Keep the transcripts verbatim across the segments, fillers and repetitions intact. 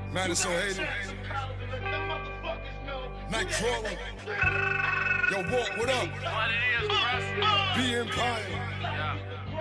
Madison Hayden, Nightcrawler, yo, Walt, what up? B Empire. Yeah.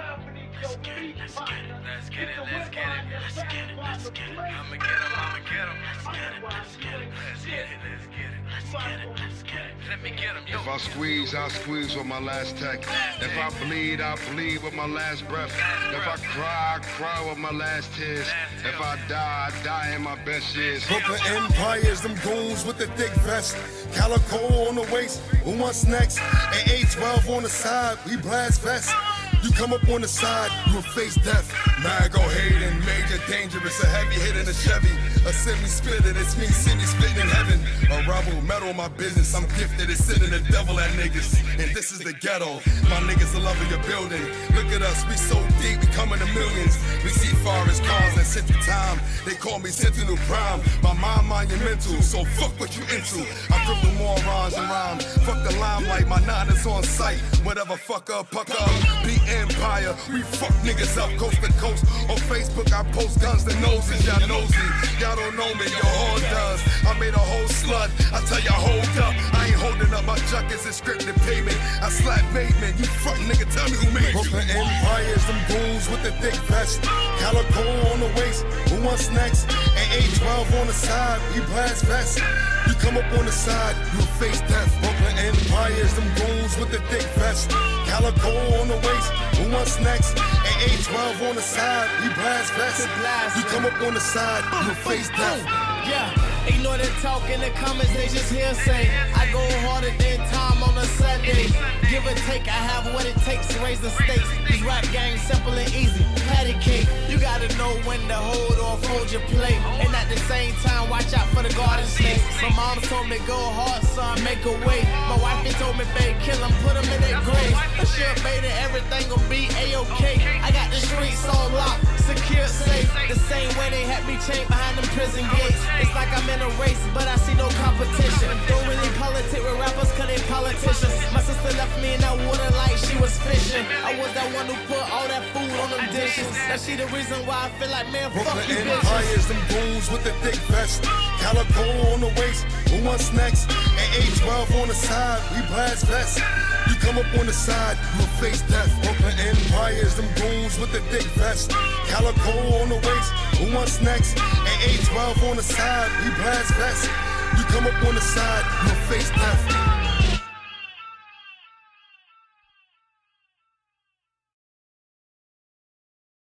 Let's get it, let's get it, let's get it, let's get it, let's get it, let's get it. I'ma get him, I'ma get him. Let's get it, let's get it, let's get it, let's get it, let's get it, let's get it. Let me get him, yo. If I squeeze, I squeeze with my last text. If I bleed, I bleed with my last breath. If I cry, I cry with my last tears. If I die, I die in my best years. Brooklyn Empires, them goons with the thick vest. Calico on the waist, who wants next? And A twelve on the side, we blast vest. You come up on the side, you'll face death. Mago Hayden, major dangerous, a heavy hit in a Chevy. A semi-splitter, it's me, semi spitting in heaven. A rebel, metal my business, I'm gifted at sending the devil at niggas. And this is the ghetto, my niggas the love of your building. Look at us, we so deep, we coming to millions. We see forest cars and Central Time, they call me Sentinel Prime. My mind monumental, so fuck what you into. I cripple morons and rhyme, fuck the limelight, my nine is on sight. Whatever, fuck up, puck up, be Empire, we fuck niggas up coast to coast. On Facebook I post guns to noses, y'all nosy. Y'all don't know me, your whore does. I made a whole slut, I tell y'all hold up. I ain't holding up, my junkets is scripted payment. I slap pavement, you fuck nigga, tell me who made you. Brooklyn Empires, them goons with the thick vest. Calico on the waist, who wants next? And A twelve on the side, we blast vest. You come up on the side, you'll face death. Brooklyn Empires, them goons with the thick vest. Calico on the waist, who wants next? And A twelve on the side, we blast vest. You come up on the side, you'll face death. Yeah, ignore the talk in the comments, they just hearsay. I go harder than time on a Sunday. Give or take, I have what it takes to raise the stakes. This rap game simple and easy, patty cake. You gotta know when to hold or fold your plate. And at the same time, watch out for the garden snakes. My mom told me go hard, son, make a way. My wife told me, babe, kill him, put him in that grave. I sure beta, everything gon' be A-okay. I got the streets on lock, secure, safe. The same way they had me chained behind them prison gates. It's like I'm in a race, but I see no competition. Don't really politic with rappers, cause they politicians. My sister left me in that water like she was fishing. I was that one who put all that food on them dishes. Now she the reason why I feel like, man, fuck you Brooklyn bitches. Empires, them goons with the thick vest. Calico on the waist, who wants next? And A twelve on the side, we blast vest. You come up on the side, you'll face death. Brooklyn Empires, them goons with the thick vest. Calico on the waist, who wants next? And A twelve on the side, we blast vest. You come up on the side, you'll face death.